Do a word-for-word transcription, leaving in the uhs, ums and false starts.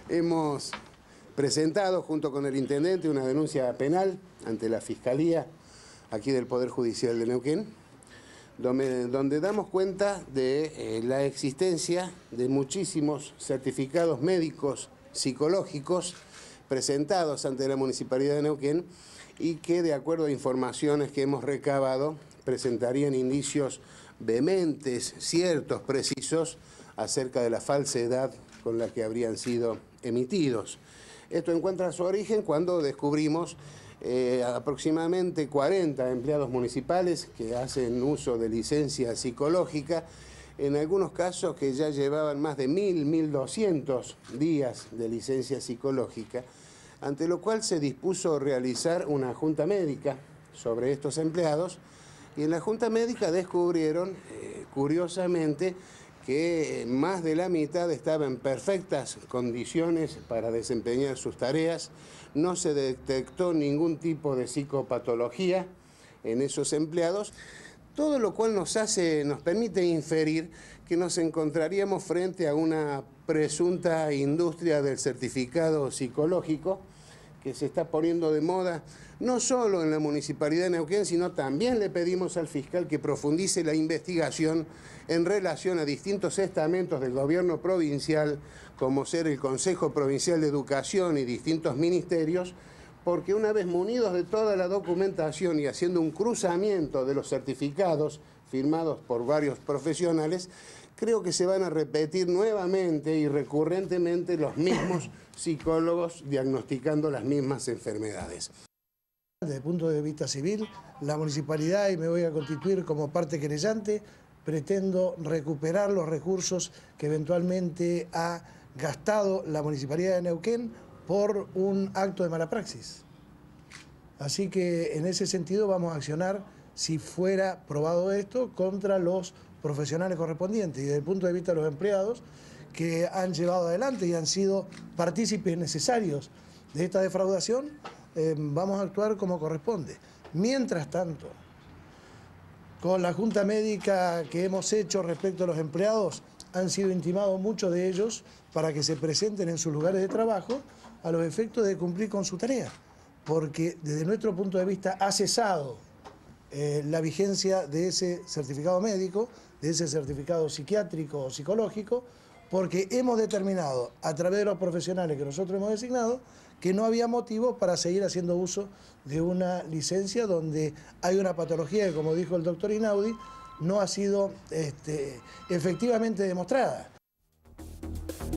Hemos presentado junto con el intendente una denuncia penal ante la Fiscalía aquí del Poder Judicial de Neuquén, donde, donde damos cuenta de eh, la existencia de muchísimos certificados médicos psicológicos presentados ante la Municipalidad de Neuquén y que, de acuerdo a informaciones que hemos recabado, presentarían indicios vehementes, ciertos, precisos, acerca de la falsedad con la que habrían sido emitidos. Esto encuentra su origen cuando descubrimos eh, aproximadamente cuarenta empleados municipales que hacen uso de licencia psicológica, en algunos casos que ya llevaban más de mil, mil doscientos días de licencia psicológica, ante lo cual se dispuso realizar una junta médica sobre estos empleados, y en la junta médica descubrieron, eh, curiosamente, que más de la mitad estaba en perfectas condiciones para desempeñar sus tareas, no se detectó ningún tipo de psicopatología en esos empleados, todo lo cual nos hace, nos permite inferir que nos encontraríamos frente a una presunta industria del certificado psicológico que se está poniendo de moda no solo en la Municipalidad de Neuquén, sino también le pedimos al fiscal que profundice la investigación en relación a distintos estamentos del gobierno provincial, como ser el Consejo Provincial de Educación y distintos ministerios, porque una vez munidos de toda la documentación y haciendo un cruzamiento de los certificados firmados por varios profesionales, creo que se van a repetir nuevamente y recurrentemente los mismos psicólogos diagnosticando las mismas enfermedades. Desde el punto de vista civil, la municipalidad, y me voy a constituir como parte querellante, pretendo recuperar los recursos que eventualmente ha gastado la Municipalidad de Neuquén por un acto de mala praxis. Así que en ese sentido vamos a accionar, si fuera probado esto, contra los profesionales correspondientes y desde el punto de vista de los empleados que han llevado adelante y han sido partícipes necesarios de esta defraudación, eh, vamos a actuar como corresponde. Mientras tanto, con la junta médica que hemos hecho respecto a los empleados, han sido intimados muchos de ellos para que se presenten en sus lugares de trabajo a los efectos de cumplir con su tarea, porque desde nuestro punto de vista ha cesado eh, la vigencia de ese certificado médico, de ese certificado psiquiátrico o psicológico, porque hemos determinado a través de los profesionales que nosotros hemos designado que no había motivo para seguir haciendo uso de una licencia donde hay una patología que, como dijo el doctor Inaudi, no ha sido este, efectivamente demostrada.